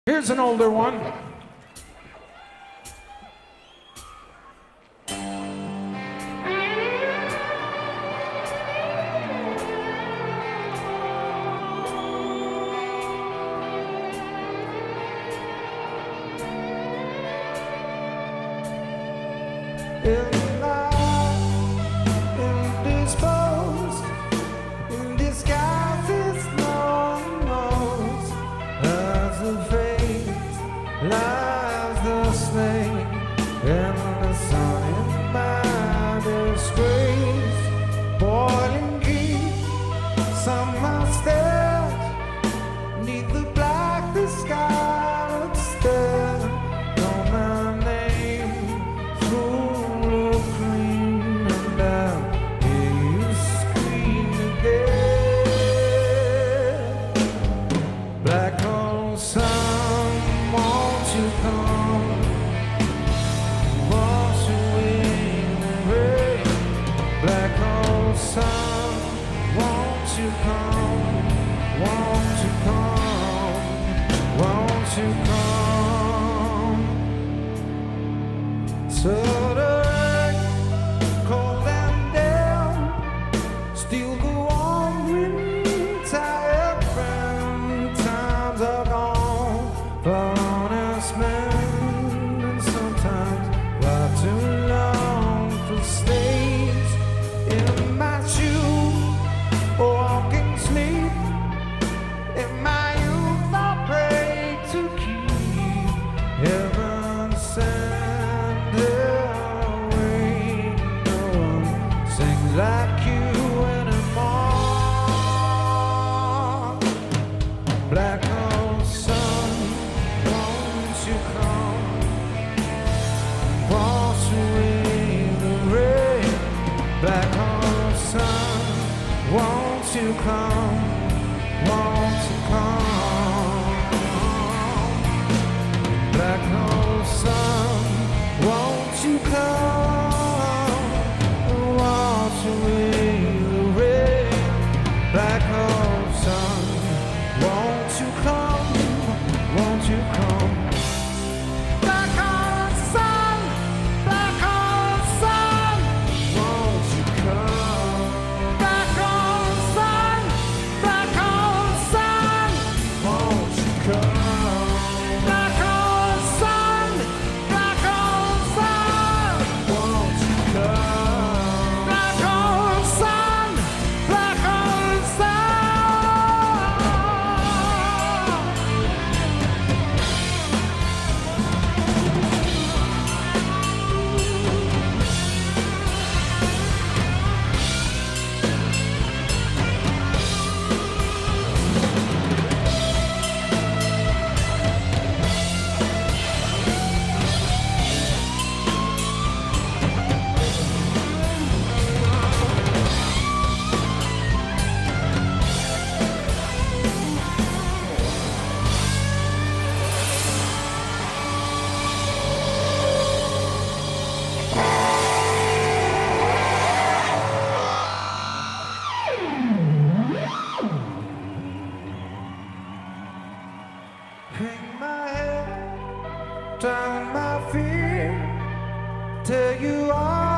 Here's an older one. Indisposed, in disguises no one knows. As the fate lies the snake, and the sun in my disgrace. Boiling heat, summer stairs, neath the black, the scarlet stare. Know my name, full of cream, and I hear you scream again. Black hole sun, won't you come? Wash away the rain. Black hole sun, won't you come? Won't you come? Won't you come? So the earth, cold and damp, still go on with tired friend. Times are gone for honest men, and sometimes far too long for stays in my shoes, walking sleep. In my youth I pray to keep heaven send away. No one sings like you anymore. Black hole sun, won't you come? Wash away the rain. Black hole sun, won't you come? Won't you come? Black hole sun, won't you come? Wash away the rain. Black hole sun, won't you come? Won't you come? Black hole sun, black hole sun, won't you come? Black hole sun, black hole sun, won't you come? Black hole sun, black hole sun, won't you come? Black hole sun, black hole sun. Hang my head, down my feet, tell you all